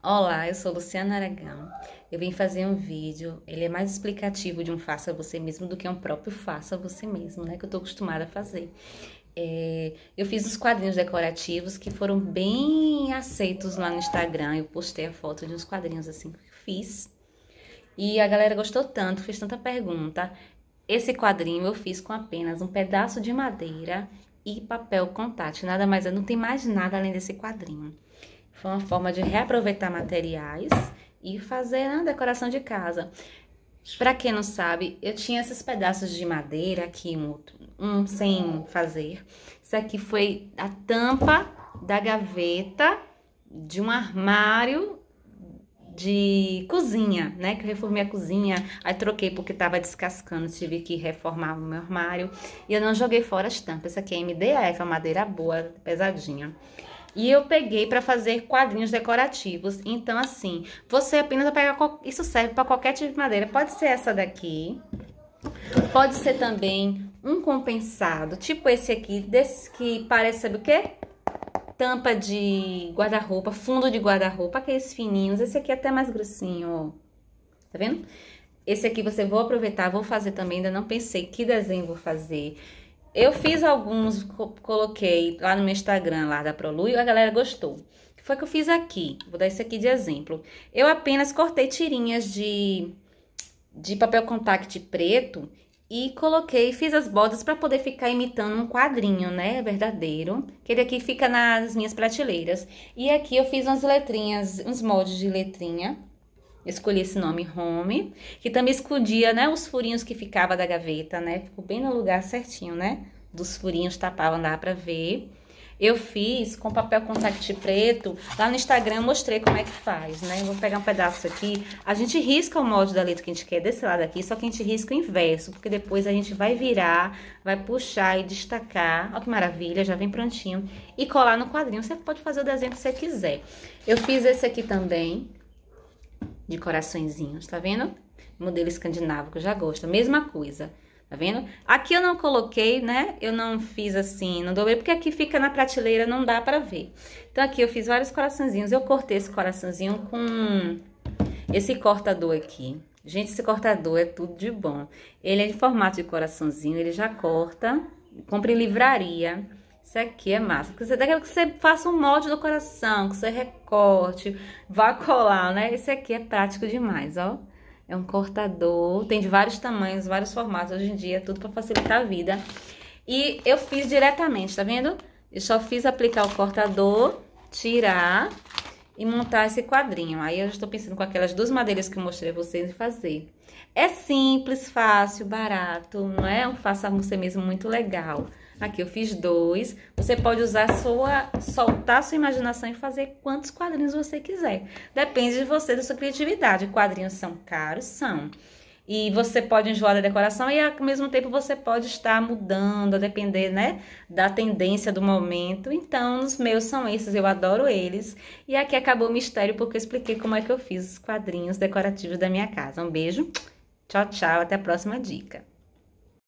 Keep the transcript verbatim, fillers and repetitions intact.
Olá, eu sou Luciana Aragão. Eu vim fazer um vídeo, ele é mais explicativo de um faça você mesmo do que um próprio faça você mesmo, né? Que eu tô acostumada a fazer. É, eu fiz uns quadrinhos decorativos que foram bem aceitos lá no Instagram. Eu postei a foto de uns quadrinhos assim que eu fiz. E a galera gostou tanto, fez tanta pergunta. Esse quadrinho eu fiz com apenas um pedaço de madeira e papel contact. Nada mais, não tem mais nada além desse quadrinho. Foi uma forma de reaproveitar materiais e fazer a decoração de casa. Pra quem não sabe, eu tinha esses pedaços de madeira aqui, um, outro, um sem fazer. Isso aqui foi a tampa da gaveta de um armário de cozinha, né? Que eu reformei a cozinha, aí troquei porque tava descascando, tive que reformar o meu armário. E eu não joguei fora as tampas. Essa aqui é M D F, uma madeira boa, pesadinha. E eu peguei para fazer quadrinhos decorativos. Então, assim, você apenas vai pegar... Isso serve para qualquer tipo de madeira. Pode ser essa daqui. Pode ser também um compensado. Tipo esse aqui, desse que parece, sabe o quê? Tampa de guarda-roupa, fundo de guarda-roupa. Aqueles fininhos. Esse aqui é até mais grossinho, ó. Tá vendo? Esse aqui você vou aproveitar, vou fazer também. Ainda não pensei que desenho vou fazer. Eu fiz alguns, coloquei lá no meu Instagram, lá da Prolu, e a galera gostou. O que foi que eu fiz aqui? Vou dar isso aqui de exemplo. Eu apenas cortei tirinhas de, de papel contact preto e coloquei, fiz as bordas para poder ficar imitando um quadrinho, né, verdadeiro. Que ele aqui fica nas minhas prateleiras. E aqui eu fiz umas letrinhas, uns moldes de letrinha. Escolhi esse nome Home, que também escondia, né, os furinhos que ficava da gaveta, né? Ficou bem no lugar certinho, né? Dos furinhos tapavam, dava pra ver. Eu fiz com papel contact preto. Lá no Instagram eu mostrei como é que faz, né? Eu vou pegar um pedaço aqui. A gente risca o molde da letra que a gente quer desse lado aqui, só que a gente risca o inverso, porque depois a gente vai virar, vai puxar e destacar. Olha que maravilha, já vem prontinho. E colar no quadrinho. Você pode fazer o desenho que você quiser. Eu fiz esse aqui também, de coraçõezinhos, tá vendo? Modelo escandinavo, que eu já gosto, mesma coisa, tá vendo? Aqui eu não coloquei, né? Eu não fiz assim, não dobrei, porque aqui fica na prateleira, não dá pra ver. Então aqui eu fiz vários coraçõezinhos, eu cortei esse coraçãozinho com esse cortador aqui. Gente, esse cortador é tudo de bom. Ele é de formato de coraçãozinho, ele já corta, compra em livraria. Isso aqui é massa, porque você quer que você faça um molde do coração, que você recorte, vá colar, né? Esse aqui é prático demais, ó. É um cortador, tem de vários tamanhos, vários formatos hoje em dia, tudo para facilitar a vida. E eu fiz diretamente, tá vendo? Eu só fiz aplicar o cortador, tirar e montar esse quadrinho. Aí eu já estou pensando com aquelas duas madeiras que eu mostrei a vocês em fazer. É simples, fácil, barato, não é um faça você mesmo muito legal. Aqui eu fiz dois. Você pode usar a sua, soltar a sua imaginação e fazer quantos quadrinhos você quiser. Depende de você, da sua criatividade. Quadrinhos são caros? São. E você pode enjoar da decoração e ao mesmo tempo você pode estar mudando, a depender, né, da tendência do momento. Então, os meus são esses, eu adoro eles. E aqui acabou o mistério porque eu expliquei como é que eu fiz os quadrinhos decorativos da minha casa. Um beijo, tchau, tchau, até a próxima dica.